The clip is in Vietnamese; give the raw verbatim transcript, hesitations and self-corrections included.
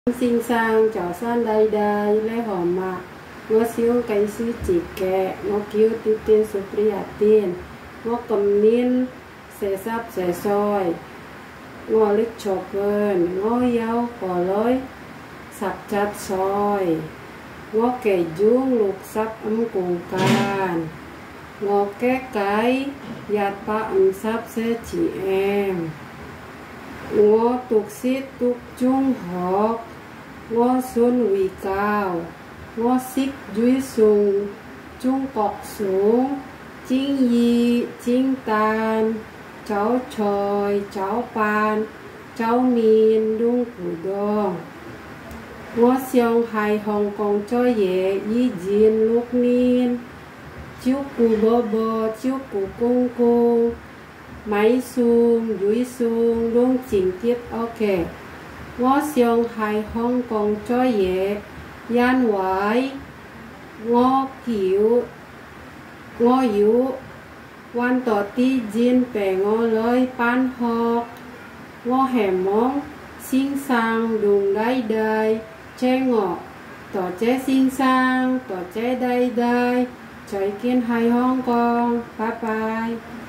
Sinh sang chào san đây đây lê hò mạ ngó siêu cái sư chỉ kẹ ngó kêu tiêu tiên số priya tiên ngó cầm niên sẽ sắp sẽ soi ngó lít chọc vơn ngó yao cỏ lối sắp chặt soi ngó kẻ dung lục sắp âm cùng can ngó cái cái yat pa âm sắp sẽ chỉ em ngó tục xít tục chung học ngó xuân quỳ cao ngó xích duy sùng chung cọc xuống chính yi chính tan cháu tròi cháu pan cháu miên đung củ đong ngó xiong hai hồng kông cho dễ yi diên lúc niên chiếu củ bò bò chiếu củ cung cung máy xuông duy xuông đung chỉnh tiếp ok ngó xiong hai hong kong cho dễ yan quái ngó kiểu ngó yếu quan tỏ ti jin bè ngó lối pan học ngó hẻm mong xin sang đùng đáy đáy che ngọ tỏ che xin sang tỏ che đáy đáy trời kiên hai hong kong bye bye.